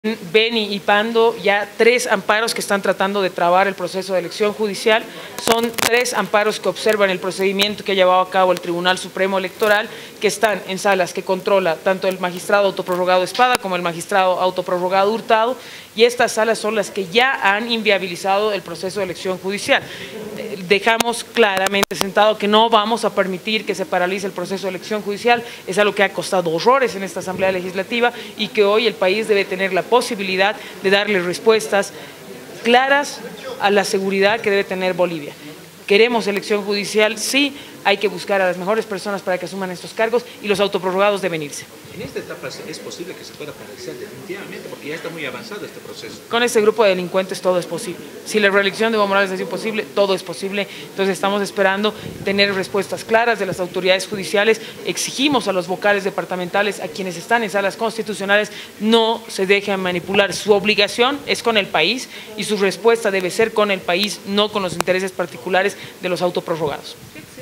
Beni y Pando ya 3 amparos que están tratando de trabar el proceso de elección judicial. Son 3 amparos que observan el procedimiento que ha llevado a cabo el Tribunal Supremo Electoral, que están en salas que controla tanto el magistrado autoprorrogado Espada como el magistrado autoprorrogado Hurtado, y estas salas son las que ya han inviabilizado el proceso de elección judicial. Dejamos claramente sentado que no vamos a permitir que se paralice el proceso de elección judicial. Es algo que ha costado horrores en esta Asamblea Legislativa y que hoy el país debe tener la posibilidad de darle respuestas claras a la seguridad que debe tener Bolivia. ¿Queremos elección judicial? Sí, hay que buscar a las mejores personas para que asuman estos cargos y los autoprorrogados deben irse. En esta etapa es posible que se pueda paralizar definitivamente porque ya está muy avanzado este proceso. Con este grupo de delincuentes todo es posible. Si la reelección de Evo Morales es imposible, todo es posible. Entonces estamos esperando tener respuestas claras de las autoridades judiciales. Exigimos a los vocales departamentales, a quienes están en salas constitucionales, no se dejen manipular. Su obligación es con el país y su respuesta debe ser con el país, no con los intereses particulares de los autoprorrogados.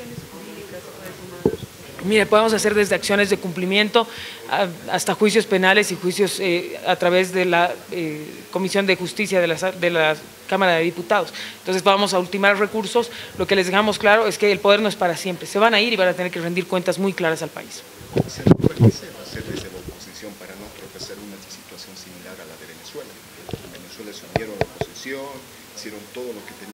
Mire, podemos hacer desde acciones de cumplimiento hasta juicios penales y juicios a través de la Comisión de Justicia de la Cámara de Diputados. Entonces vamos a ultimar recursos. Lo que les dejamos claro es que el poder no es para siempre. Se van a ir y van a tener que rendir cuentas muy claras al país. ¿Qué se va a hacer desde la oposición para no tropezar una situación similar a la de Venezuela? En Venezuela se unieron a la oposición, hicieron todo lo que tenían.